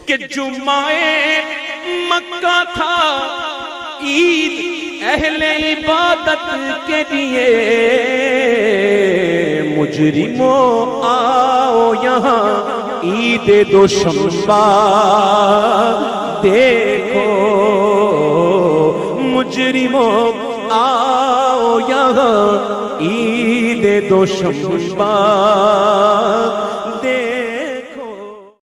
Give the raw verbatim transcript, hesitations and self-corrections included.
कि जुम्माए मक्का था ईद अहले इबादत के लिए। मुजरिमों आओ यहाँ ईद दोशंबा देखो। मुजरिमों आओ यहाँ ईद दोशंबा